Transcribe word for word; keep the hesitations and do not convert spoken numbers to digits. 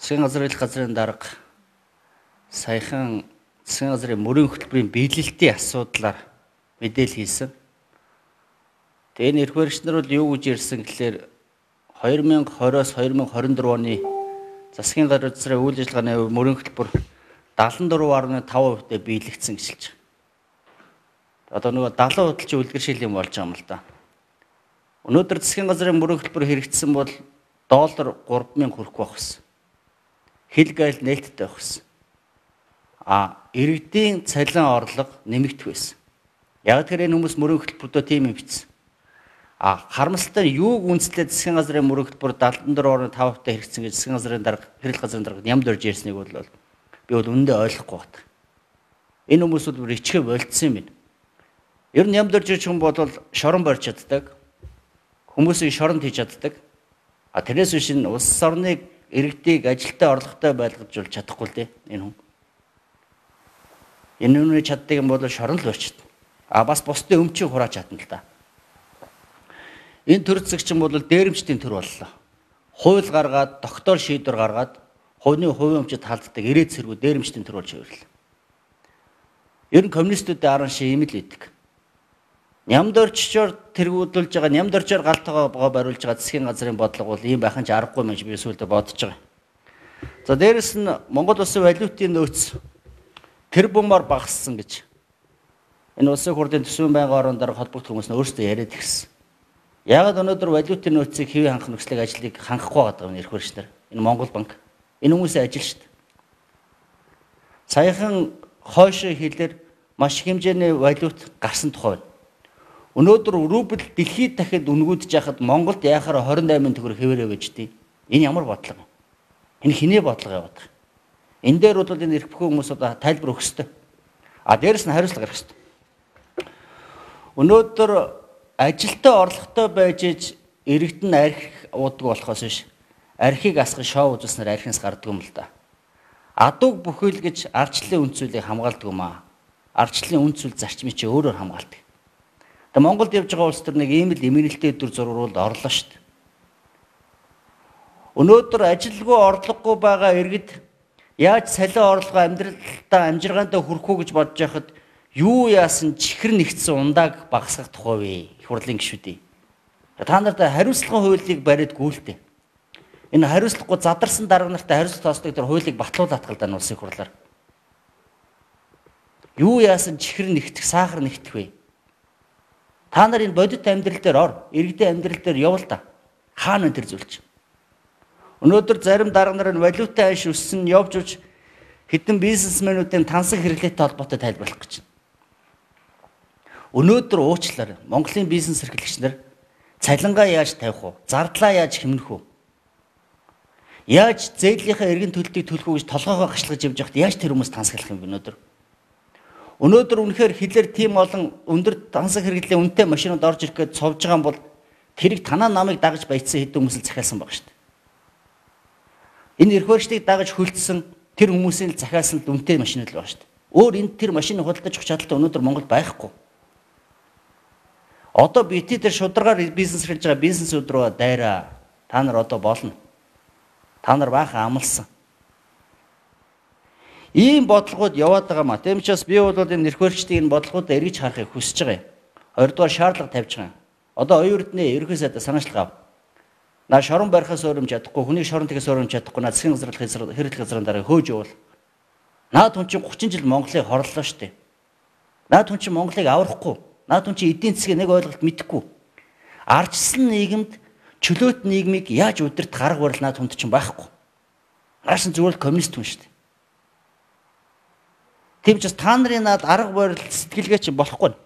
Засгийн газрын газрын дарга саяхан засгийн газрын мөрийн хөтөлбөрийн биелэлтийн асуудлаар мэдээлэл хийсэн. Тэгээ энэ эрх баригчнар бол юу гэж ярьсан гэхээр две тысячи двадцать-оос две тысячи двадцать четыре оны засгийн газрын үйл ажиллагааны мөрийн хөтөлбөр seventy-four point five percent биелэгдсэн гэж хэлж байгаа. Одоо нөгөө seventy хөдөлж үлгэршил юм болж байгаа юм л да. Өнөөдөр засгийн газрын мөрийн хөтөлбөр хэрэгжсэн бол доллар three thousand хүрэхгүй байх гэсэн. Хил гайл нээлттэй байх гэсэн. А иргэдийн цалин орлого нэмэгдэх байсан. Яг тэр энэ хүмүүс мөрийн хөтөлбөртөө тийм юм бичсэн. А харамсалтай нь юуг үндэслээд засгийн газрын мөрийн хөтөлбөр seventy-four point five percent хэрэгжсэн гэж засгийн газрын дарга хэрэглэх газрын дарга нямд орж ярьсныг бол би бол үнэндээ ойлгохгүй байна. Энэ хүмүүс бол ичгээ болцсон юм байна. Ер нь нямд орж ирж хүн бол шорон борж чаддаг. Хүмүүсийг шоронд хийж чаддаг. А тэрээс биш энэ улс орныг иргэдийг ажилтай орлоготой байлгажуулж чадахгүй л дээ энэ хүн. Энэ үнэ чаддаг юм бол шорон л болчихно. А бас бусдын өмчийг хурааж чадна л да. Энэ төр зэгчин бол дээрэмчдийн төр боллоо. Хууль гаргаад, тогтоол шийдвэр гаргаад, хувийн хувийн өмчөд халддаг ирээд цэргүүд дээрэмчдийн төр болж хувирлаа. Ер нь коммунистуудын аран ши юм л идэг. Нямдорччоор тэргүүлж байгаа, нямдорчоор галтайгаа бариулж байгаа засгийн газрын бодлого бол ийм байхын ч аргагүй юм шиг би сүүлдээ бодож байгаа. За дээрэс нь Монгол улсын валютын нөөц тэр бумаар багассан гэж энэ улсын хурлын төсвийн байнгын орон дарга холбогдох хүмүүс нь өөрсдөө яриад ирсэн. Яагаад өнөөдөр валютын нөөцийг хэвийн хангах нөхцөлийг ажлыг хангахгүй байгаа юм эрх баригчнар. Энэ Монгол банк. Энэ хүмүүсийн ажил шүү дээ. Саяхан хойшоо хэлээр маш их хэмжээний валют гарсан тухай. Өнөөдөр рубль дэлхийд дахиад үнгүүдж яхад Монголд яхаар twenty-eight төгрөг хэвээрээ байждээ. Энэ ямар бодлого вэ? Энэ хиний бодлого яваад байгаа. Энэ дээр бол энэ эрх бүхэн хүмүүс одоо тайлбар өгөх ёстой. А дээрэс нь хариуцлага гарах ёстой. Өнөөдөр ажилтай орлоготой байж иж иргэдэн архи уудаг болохоос биш. Архийг асгах шоу үзүүлснээр архинаас гардаг юм л да. Адууг бүхэл гэж ардчлалын үнд цөлийг хамгаалдаг юм аа. Ардчлалын үнд цөл зарчмыг чи өөрөөр хамгаалдаг. Тэгээ Монголд явж байгаа улс төр нэг ийм л эмгэнэлтэй дүр зургуулд орлоо шүү дээ. Өнөөдөр ажилгүй орлогогүй байгаа иргэд яаж салин орлого амьдралдаа амжиргаантай хүрэх үү гэж бодож байхад юу яасан чихэр нэгдсэн ундааг багасгах тухай вэ? Их хурлын гишүүдээ. Та нарт хариуцлагын хуулийг бариад гүйлтээ. Энэ хариуцлагагүй задарсан дарга нартай хариуцлага тооцдог тэр хуулийг батлуулаад гал да улсын хурлаар. Юу яасан чихэр нэгдэх, сахар нэгдэх вэ? Та нар энэ бодит амьдрал дээр ор, иргэдийн амьдрал дээр явал та. Хаана тэр зүйлч? Өнөөдөр зарим дарга нар нь валютын айш өссөн явж уж хэдэн бизнесмэнүүдийн тансаг хэрэглээтэй холбоотой тайлбарлах гэж байна. Өнөөдөр уучлаарай. Монголын бизнес эрхлэгч нар цалингаа яаж тавих вэ? Зардлаа яаж хэмнэх вэ? Яаж зээлийнхаа эргэн төлөлтийг төлөх үү гэж толгоогоо гашлагж явж байхад яаж тэр хүмүүс тансаглах юм бэ өнөөдөр? Өнөөдөр үнэхээр хилээр тийм олон өндөр тансаг хэрэглээ үнэтэй машинууд орж ирэх гээд цовж байгаа юм бол тэрийг танаа намайг дагаж баяцсан хэдэн хүмүүс л захиалсан баг шүү дээ. Энэ эрх баригчдыг дагаж хөлдсөн тэр хүмүүсийн л захиалсан л үнэтэй машинууд л баг шүү дээ. Өөр энэ тэр машины худалдаж өгөх чадaltaй өнөөдөр Монголд байхгүй. Одоо бити тэр шударгаар бизнес хийж байгаа бизнесүүд рүү дайраа. Та нар одоо болно. Та нар баахан амлсан. Ийм бодлогод яваад байгаа маа. Тийм учраас би бол энэ эрх баригчдын энэ бодлогуудаа эргэж харахыг хүсэж байгаа юм. Хоёрдугаар шаардлага тавьж байгаа юм. Одоо оюутны ерөнхий сайдаа санаачлага ав. На шорон барихаас өөрөмж чадахгүй, хүний шорон тгээс өөрөмж чадахгүй, на засгийн газрын хэрэглэх газрын дараа хөөж явуул. Наад хүн чинь thirty жил Монголыг хорлолоо штэ. Наад хүн чинь Монголыг аврахгүй. Наад хүн чинь эдийн засгийн нэг ойлголт мэдэхгүй. Ардчилсан нийгэмд чөлөөт нийгмийг яаж удирдах гарга барил наад хүнд чинь байхгүй. Наашин зүгээр л коммунист хүн штэ. Тийм ч бас та нарын наад арга барил сэтгэлгээ чинь болохгүй.